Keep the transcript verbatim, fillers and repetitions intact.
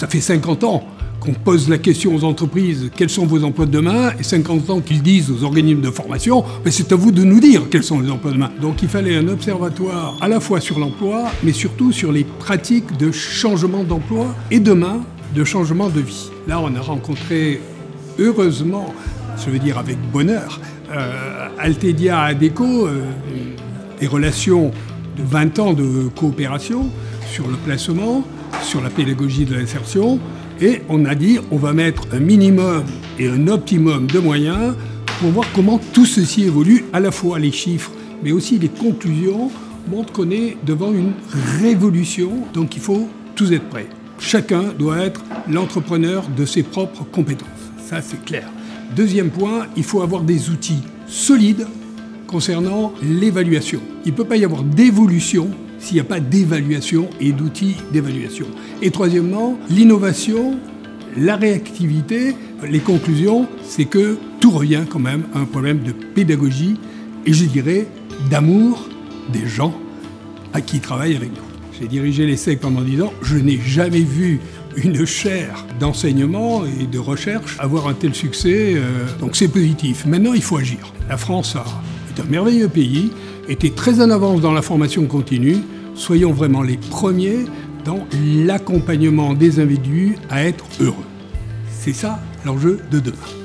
Ça fait cinquante ans qu'on pose la question aux entreprises « Quels sont vos emplois de demain ?» et cinquante ans qu'ils disent aux organismes de formation « C'est à vous de nous dire quels sont les emplois de demain ». Donc il fallait un observatoire à la fois sur l'emploi, mais surtout sur les pratiques de changement d'emploi et demain, de changement de vie. Là, on a rencontré, heureusement, je veux dire avec bonheur, euh, Altedia Adecco, euh, des relations de vingt ans de coopération sur le placement, sur la pédagogie de l'insertion, et on a dit on va mettre un minimum et un optimum de moyens pour voir comment tout ceci évolue, à la fois les chiffres, mais aussi les conclusions montrent qu'on est devant une révolution, donc il faut tous être prêts. Chacun doit être l'entrepreneur de ses propres compétences, ça c'est clair. Deuxième point, il faut avoir des outils solides concernant l'évaluation. Il ne peut pas y avoir d'évolution s'il n'y a pas d'évaluation et d'outils d'évaluation. Et troisièmement, l'innovation, la réactivité, les conclusions, c'est que tout revient quand même à un problème de pédagogie et je dirais d'amour des gens à qui travaillent avec nous. J'ai dirigé l'E S S E C pendant dix ans, je n'ai jamais vu une chaire d'enseignement et de recherche avoir un tel succès, euh, donc c'est positif. Maintenant, il faut agir. La France a, est un merveilleux pays, était très en avance dans la formation continue. Soyons vraiment les premiers dans l'accompagnement des individus à être heureux. C'est ça l'enjeu de demain.